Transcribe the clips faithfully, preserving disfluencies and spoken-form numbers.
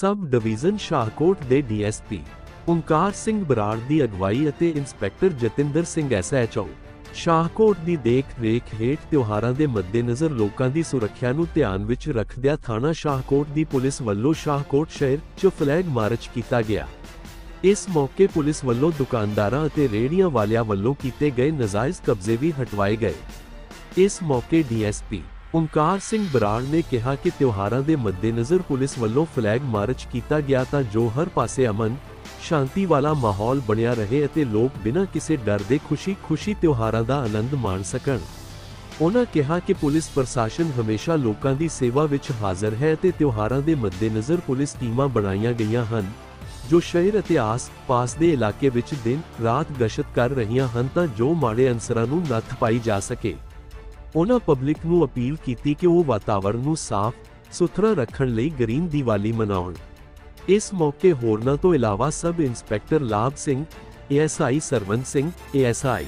सब डिवीजन शाहकोट के D S P Onkar Singh Brar की अगवाई ਅਤੇ inspector Jatinder Singh S H O Shahkot की देख रेख हेठ त्योहारों के मद्देनज़र लोगों की सुरक्षा नूं ध्यान विच रखदिआं थाना शाहकोट की पुलिस वल्लों शाहकोट शहर च फ्लैग मार्च किया गया। इस मौके पुलिस वल्लों दुकानदारां अते रेहड़ियां वालियां वल्लों कीते गए नाजायज़ कब्जे भी हटवाए गए। इस मौके D S P Onkar Singh Brar ने कहा कि त्योहारों के मद्देनज़र पुलिस वल्लों फ्लैग मार्च किया गया तां जो हर पासे अमन शांति वाला माहौल बनिया रहे अते लोग बिना किसी डर दे खुशी खुशी त्योहारों का आनंद माण सकण। उन्होंने कहा कि पुलिस प्रशासन हमेशा लोगों की सेवा विच हाजिर है अते त्योहारों के मद्देनज़र पुलिस टीमां बनाईयां गईयां हन जो शहर अते आस पास के इलाके विच दिन रात गश्त कर रहीआं हन तां जो माड़े अंसरां नूं नत्थ पाई जा सके। उन्होंने पब्लिक नूं अपील की कि वह वातावरण नूं साफ सुथरा रखण लई ग्रीन दिवाली मनाउण। इस मौके होरनां तो इलावा sub inspector Labh Singh A S I Sarwant Singh A S I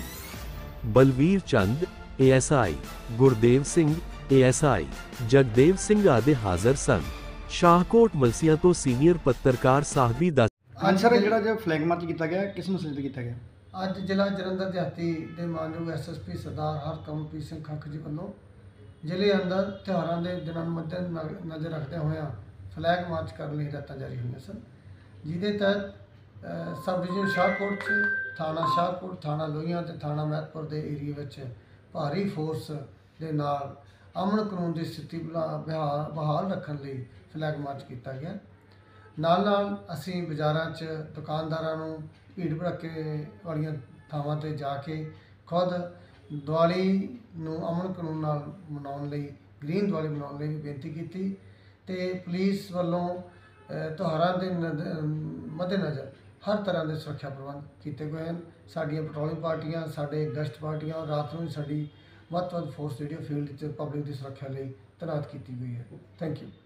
Balvir Chand A S I Gurdev Singh A S I Jagdev Singh आदि हाजिर सन। शाहकोट मलसियां तो सीनियर पत्रकार साहबी दा हाँ सर जिहड़ा जो फ्लैग मार्च किया गया किस मसले ते किया गया? ਅੱਜ ਜ਼ਿਲ੍ਹਾ ਜਲੰਧਰ ਦਿਹਾਤੀ ਦੇ ਮਾਨਯੋਗ S S P Sardar Harkamalpreet Singh Khakh ji ਵੱਲੋਂ ਜ਼ਿਲ੍ਹੇ ਅੰਦਰ ਤਿਉਹਾਰਾਂ ਦੇ ਦਿਨਾਂ ਨੂੰ ਮੱਦੇ ਨਜ਼ਰ ਰੱਖਦੇ ਹੋਇਆ ਫਲੈਗ ਮਾਰਚ ਕਰਨ ਲਈ ਹਦਾਇਤਾਂ ਜਾਰੀ ਹੋਈਆਂ ਸਨ, ਜਿਹਦੇ ਤਹਿਤ ਸਬ ਡਿਵੀਜ਼ਨ ਸ਼ਾਹਕੋਟ 'ਚ ਥਾਣਾ ਸ਼ਾਹਕੋਟ, ਥਾਣਾ ਲੋਹੀਆਂ ਅਤੇ ਥਾਣਾ ਮਹਿਤਪੁਰ ਦੇ ਏਰੀਏ ਵਿੱਚ ਭਾਰੀ ਫੋਰਸ ਦੇ ਨਾਲ ਅਮਨ ਕਾਨੂੰਨ ਦੀ ਸਥਿਤੀ ਬਹਾਲ ਬਹਾਲ ਰੱਖਣ ਲਈ ਫਲੈਗ ਮਾਰਚ ਕੀਤਾ ਗਿਆ। ਨਾਲ ਨਾਲ ਅਸੀਂ ਬਾਜ਼ਾਰਾਂ 'ਚ ਦੁਕਾਨਦਾਰਾਂ ਨੂੰ ਭੀੜ ਭੜੱਕੇ ਵਾਲੀਆਂ ਥਾਵਾਂ 'ਤੇ ਜਾ ਕੇ ਖੁਦ ਦੀਵਾਲੀ ਨੂੰ ਅਮਨ ਕਾਨੂੰਨ ਨਾਲ ਮਨਾਉਣ ਲਈ ਗ੍ਰੀਨ ਦੀਵਾਲੀ ਮਨਾਉਣ ਲਈ ਬੇਨਤੀ ਕੀਤੀ ਤੇ ਪੁਲਿਸ ਵੱਲੋਂ ਤਿਉਹਾਰਾਂ ਦੇ ਮੱਦੇਨਜ਼ਰ ਹਰ ਤਰ੍ਹਾਂ ਦੇ ਸੁਰੱਖਿਆ ਪ੍ਰਬੰਧ ਕੀਤੇ ਗਏ ਹਨ। ਸਾਡੀਆਂ ਪੈਟਰੋਲਿੰਗ ਪਾਰਟੀਆਂ, ਸਾਡੇ ਗਸ਼ਤ ਪਾਰਟੀਆਂ, ਰਾਤ ਨੂੰ ਸਾਡੀ ਵੱਧ ਤੋਂ ਵੱਧ ਫੋਰਸ ਜਿਹੜੀ ਫੀਲਡ 'ਚ ਪਬਲਿਕ ਦੀ ਸੁਰੱਖਿਆ ਲਈ ਤੈਨਾਤ ਕੀਤੀ ਗਈ ਹੈ। Thank you.